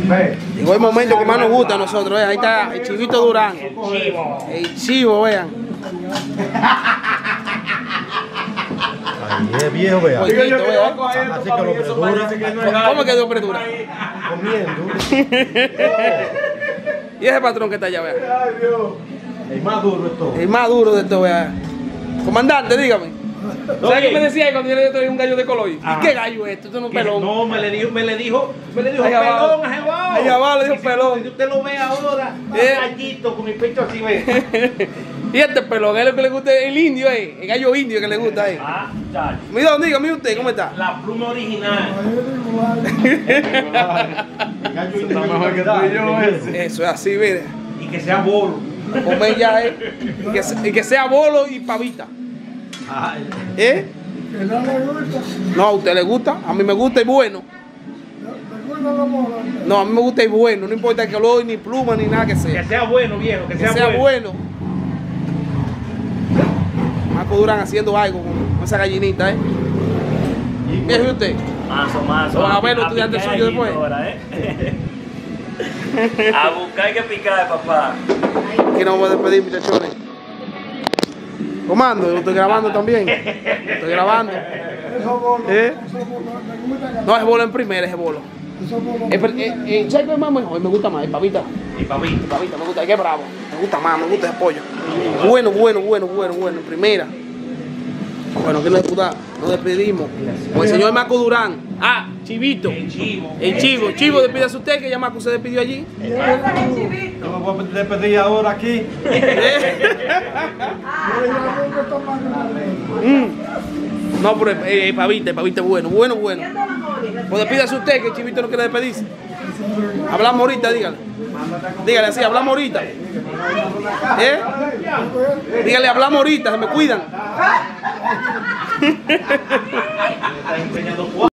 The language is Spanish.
Llegó el momento que más nos gusta a nosotros, ahí está el Chivito Durán. El chivo, vean. Ahí es viejo, vean. Pollito, vean. Así que lo predura. ¿Cómo que dio predura? Comiendo. Y ese patrón que está allá, vean. El más duro de todo. El más duro de todo, vean. Comandante, dígame. ¿Sabes qué me decía cuando yo le traía un gallo de color? ¿Y qué gallo es esto? Esto no es pelón. No, me le dijo Ahí abajo. pelón, ajebao. Ahí abajo le dijo pelón. Si usted lo ve ahora, gallito con mi pecho así, ve. Y este pelón, es lo que le gusta, el indio, el gallo indio que le gusta. Chacho. Mira, dígame usted, ¿cómo está? La pluma original. Está mejor que tú y yo, ese. Eso es así, mire. Y que sea bolo. Comer ya, y que sea bolo y pavita. ¿Eh? No, a usted le gusta, a mí me gusta y bueno. No, a mí me gusta y bueno, no importa el color, ni pluma, ni nada que Que sea. sea bueno, viejo, que Que sea bueno. Marco Durán haciendo algo con esa gallinita, ¿eh? ¿Viejo usted? Mazo. Van a ver los estudiantes suyos después. A buscar que picar, papá. Que no voy a despedir, muchachones. Comando, yo estoy grabando también. Estoy grabando. ¿Eh? No, es bolo en primera, es bolo. ¿Sabes qué es más mejor? Me gusta más, el pavita. Y papi. El pavita, me gusta, que es bravo. Me gusta más, me gusta ese pollo. Bueno, en primera. Bueno, que nos despedimos. Con el señor Marco Durán. Ah, Chivito. El chivo. El chivo. Chivo, despídase usted, que ya Marco se despidió allí. Yo me voy a despedir ahora aquí. No, pero el pavita es bueno. Pues despídase usted, que el Chivito no quiere despedirse. Hablamos ahorita, dígale. Dígale así, hablamos ahorita. ¿Eh? Dígale, hablamos ahorita, se me cuidan.